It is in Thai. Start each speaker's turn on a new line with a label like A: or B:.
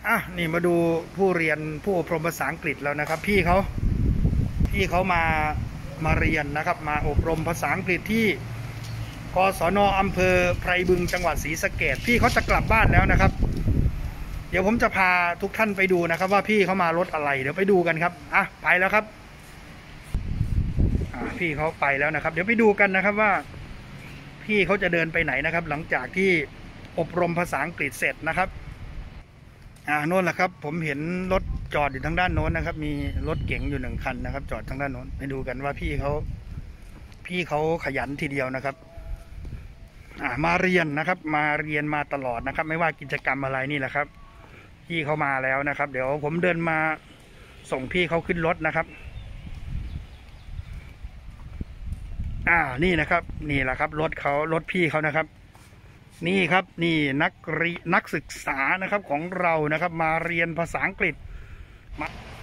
A: นี่มาดูผู้เรียนผู้อบรมภาษาอังกฤษแล้วนะครับพี่เขามาเรียนนะครับมาอบรมภาษาอังกฤษที่กศน.อำเภอไพรบึงจังหวัดศรีสะเกษพี่เขาจะกลับบ้านแล้วนะครับเดี๋ยวผมจะพาทุกท่านไปดูนะครับว่าพี่เขามารถอะไรเดี๋ยวไปดูกันครับไปแล้วครับพี่เขาไปแล้วนะครับเดี๋ยวไปดูกันนะครับว่าพี่เขาจะเดินไปไหนนะครับหลังจากที่อบรมภาษาอังกฤษเสร็จนะครับโน่นแหละครับผมเห็นรถจอดอยู่ทางด้านโน้นนะครับมีรถเก๋งอยู่1 คันนะครับจอดทางด้านโน้นไปดูกันว่าพี่เขาขยันทีเดียวนะครับมาเรียนนะครับมาตลอดนะครับไม่ว่ากิจกรรมอะไรนี่แหละครับพี่เขามาแล้วนะครับเดี๋ยวผมเดินมาส่งพี่เขาขึ้นรถนะครับนี่นะครับนี่แหละครับรถพี่เขานะครับนี่ครับนี่นักศึกษานะครับของเรานะครับมาเรียนภาษาอังกฤษ